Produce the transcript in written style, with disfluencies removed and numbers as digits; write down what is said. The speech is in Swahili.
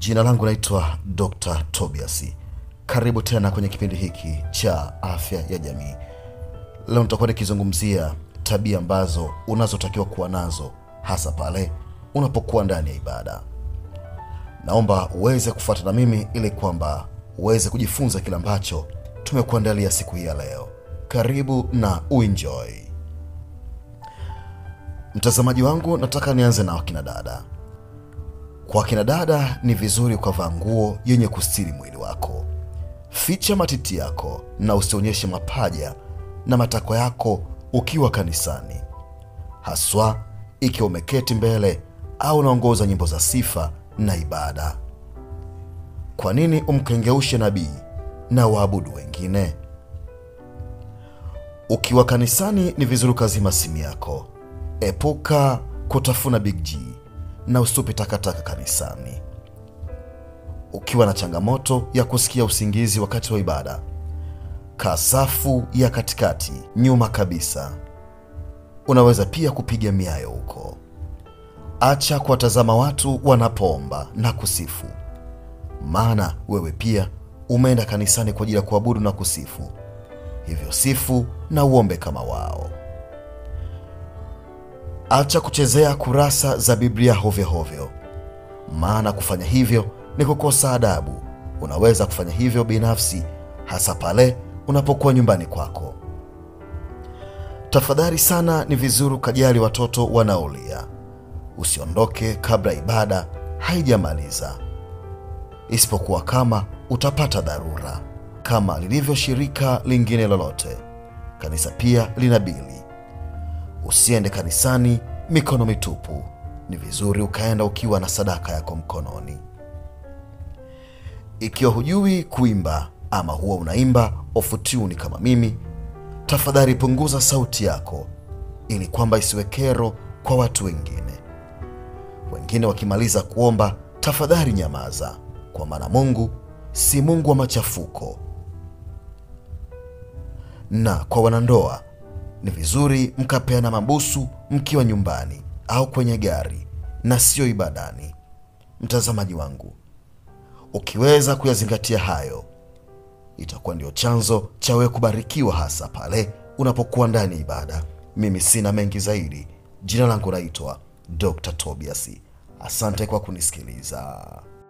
Jina langu naitwa Dr. Tobias. Karibu tena kwenye kipindi hiki cha afya ya jamii. Leo nitakuwa nikizungumzia tabia ambazo unazotakiwa kuwa nazo hasa pale unapokuwa ndani ya ibada. Naomba uweze kufuata na mimi ili kwamba uweze kujifunza kile ambacho tumekuandalia siku hii ya leo. Karibu na uenjoy. Mtazamaji wangu, nataka nianze na akina dada. Kwa akina dada ni vizuri ukavaa nguo yenye kusitiri mwili wako. Ficha matiti yako na usionyeshe mapaja na matako yako ukiwa kanisani. Haswa ikiwa umeketi mbele au unaongoza nyimbo za sifa na ibada. Kwa nini umkengeushe nabii na waabudu wengine? Ukiwa kanisani ni vizuri kazima simu yako. Epuka kutafuna big G na usupe takataka kanisani. Ukiwa na changamoto ya kusikia usingizi wakati wa ibada, kaa safu ya katikati, nyuma kabisa. Unaweza pia kupiga miayo huko. Acha kuwatazama watu wanapoomba na kusifu, maana wewe pia umeenda kanisani kwa ajili ya kuabudu na kusifu. Hivyo sifu na uombe kama wao. Acha kuchezea kurasa za Biblia hovyo hovyo, maana kufanya hivyo ni kukosa adabu. Unaweza kufanya hivyo binafsi, hasa pale unapokuwa nyumbani kwako. Tafadhali sana, ni vizuri kujali watoto wanaolia. Usiondoke kabla ibada haijamaliza, isipokuwa kama utapata dharura. Kama lilivyo shirika lingine lolote, kanisa pia lina bili. Usiende kanisani mikono mitupu. Ni vizuri ukaenda ukiwa na sadaka yako mkononi. Ikiwa hujui kuimba ama huwa unaimba off tune kama mimi, tafadhali punguza sauti yako ili kwamba isiwe kero kwa watu wengine. Wengine wakimaliza kuomba, tafadhali nyamaza, kwa maana Mungu si Mungu wa machafuko. Na kwa wanandoa ni vizuri mkapeana mabusu mkiwa nyumbani au kwenye gari na sio ibadani. Mtazamaji wangu, ukiweza kuyazingatia hayo, itakuwa ndio chanzo cha wewe kubarikiwa, hasa pale unapokuwa ndani ya ibada. Mimi sina mengi zaidi. Jina langu naitwa Dr. Tobias. Asante kwa kunisikiliza.